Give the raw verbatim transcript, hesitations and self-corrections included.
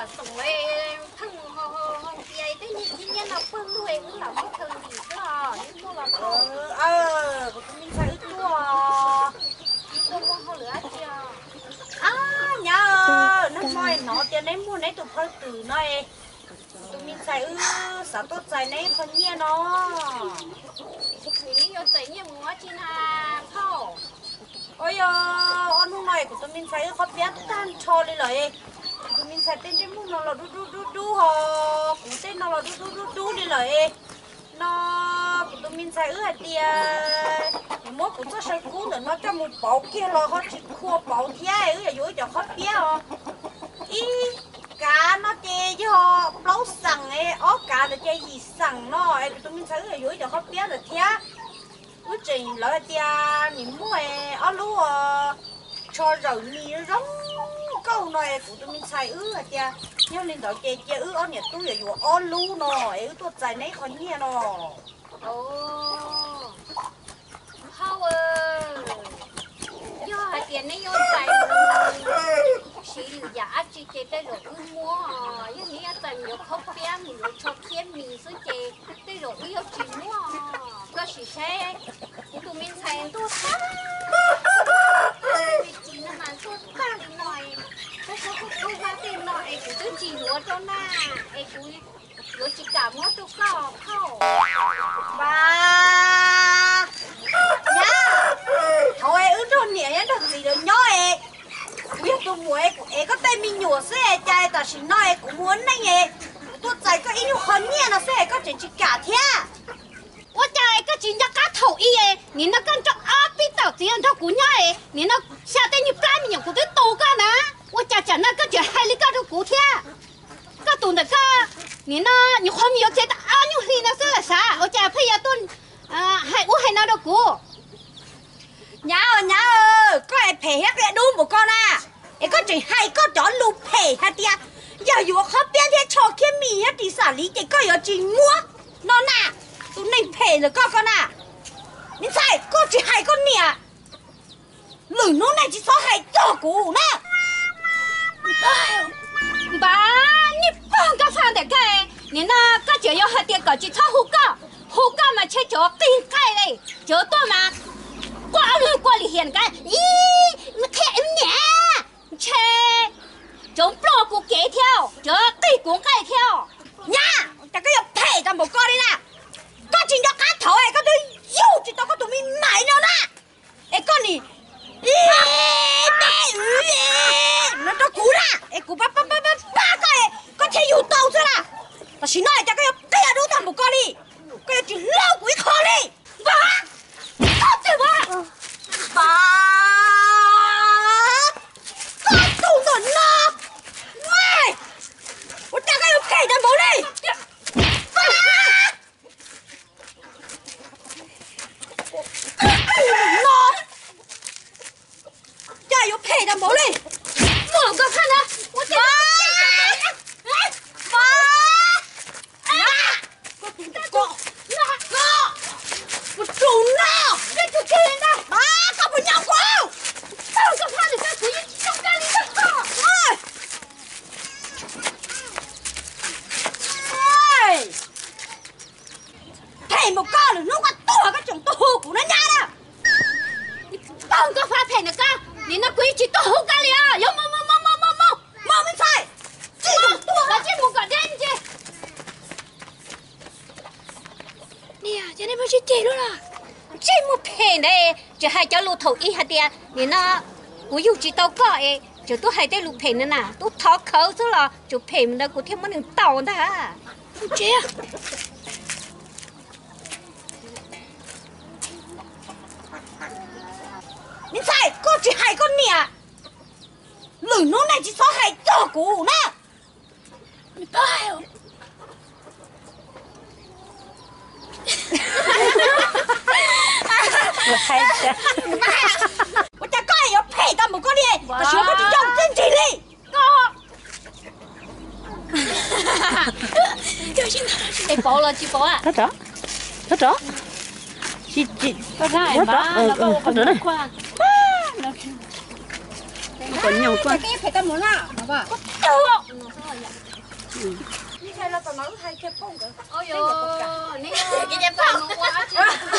là tổng ấy thằng họ họ kia cái những nhân là phương nuôi cũng là một thường gì đó nhưng mà là ờ ờ tụi mình phải ước chua không có họ lửa chưa à nhớ nó nói nó tiền đấy mua đấy tụi phân tử này tụi mình phải ư sao tốt trái này phân nhia nó thì yo thấy nhiều mua chi na thâu ôi ơ anh hôm nay của tụi mình phải khó biết tan cho đi rồi tụi mình phải tên cái món nó là đu đu đu đu họ cũng tên nó là đu đu đu đu đi rồi nó của tụi mình phải ư hạt tiền mỗi cũng cho sai cũ nữa nó cho một bao kia là họ chỉ khua bao thế ư là dối cho khó biết à ý cá nó chơi chứ họ nấu sẵn ấy ó cá là chơi gì sẵn nó ấy tụi mình phải ư là dối cho khó biết là thế ư trình lợi tiền những mua ó lúa cho rồi mì rong câu này của tụi mình xài ư hả tia nhưng nên đó chơi chơi ư ó nhẹ tôi là dù ó lú nó ư tôi xài nấy khó nhẹ nó ồ thâu ơi yo hay tiền này yo xài chỉ giả chỉ chơi tới rồi ư mua nhưng nghĩ là nhiều không biết mình cho thêm mì số chơi tới rồi ư yo chỉ mua có chỉ xe tụi mình xài tôi khác chỉ là mà tôi khác ngoài cái số không không ra tiền nọ ấy cũng tôi chỉ lúa cho na ấy cũng lúa chỉ cả mua tôi có khâu ba nhá thôi ư cho nhẹ nhá thật gì được nhó ấy biết tôi mua ấy ấy có tay mình nhổ xe chạy ta chỉ nói ấy cũng muốn này ấy tôi chạy có ít khó nhẹ nó xe có chuyện chỉ cả thế 我家一个真正家头伊诶，你那跟着阿比到这样他姑娘诶，你那下得你干米我都多干呐，我家家那个就海里个都古天，个懂得个，你那你后面要接的阿牛里那是个啥？我家配一顿，啊，还我还拿到过， nhá ơi nhá ơi có ai phê hết cái đúng một con à ấy có chuyện hay có chó lụp phê hết tia giờ dù khó biết thế cho kia mì hết thì xử lý cái có ở chuyện mua nó nè tụi mình phê rồi có con à mình sai có chuyện hay con nè lử nó này chỉ số hay cho cụ nè bà,你帮个饭的个，你那个就要和点个去炒胡干，胡干嘛吃着冰盖嘞，就多嘛。 qua luôn qua liền hiện cái ý nó thèm nhẹ chê chúng lo cũng kế theo chớ cây cũng cây theo nha ta cái nhập thể ta một con đi nè có chuyện cho cá thổi ấy có tôi yêu thì tao có tụi mình mãi nữa nè ấy con này nó cho cú nè ấy cú ba ba ba ba ba cái có thể yêu tàu thôi nè ta xin nói ta cái nhập thể đủ ta một con đi cái chuyện lâu quý khó đi ba có chứ ba ba có tụ rồi nó mày我大概要配的毛嘞ba nó加油配的毛嘞我个看呢我这爸哥哥我中了这就这样的妈他不让我这个看的在可以上干你的好哎哎配một con rồi nó có to cái chồng to của nó nha đó 你帮个发配那个你那规矩都好干了有么么么么么么 mau mình phải chỉ dùng to 我这么个人家你呀今天不是结了啦 这么配呢就还叫路头一下的你那我有知道个诶就都还在路配呢呐都讨口子了就配那个天没能到的这样 mình phải có chỉ hai con nè lử nó này chỉ số hai cho cụ nè mình phải hay chứ 我家盖要配到某个哩，我学个就用真气力。 哎，包了几包啊？ có rõ có rõ chị chị có rõ ừ ừ có rõ này còn nhiều con cái phải tao muốn à, hả bà? 你看了，等到还开崩个。 哎呦，你这个饭我